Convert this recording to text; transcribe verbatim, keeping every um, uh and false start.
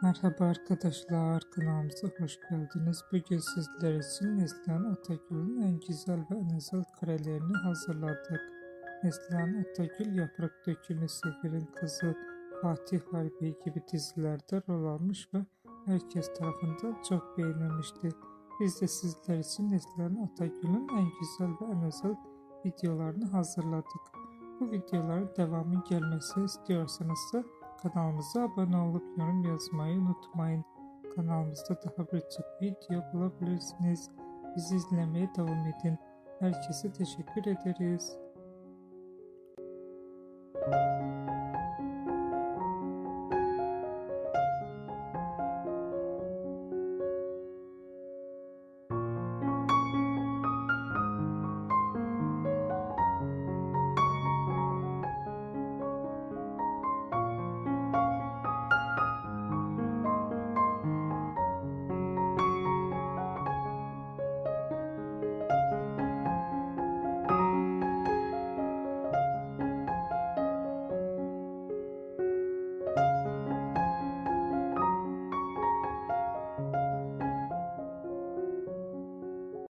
Merhaba arkadaşlar, kanalımıza hoş geldiniz. Bugün sizler için Neslihan Atagül'ün en güzel ve en özel karelerini hazırladık. Neslihan Atagül, Yaprak Dökümü, Seferin Kızı, Fatih Harbi gibi dizilerde rol almış ve herkes tarafından çok beğenilmişti. Biz de sizler için Neslihan Atagül'ün en güzel ve en özel videolarını hazırladık. Bu videoların devamı gelmesi istiyorsanız da kanalımıza abone olup yorum yazmayı unutmayın. Kanalımızda daha birçok video bulabilirsiniz. Bizi izlemeye devam edin. Herkese teşekkür ederiz.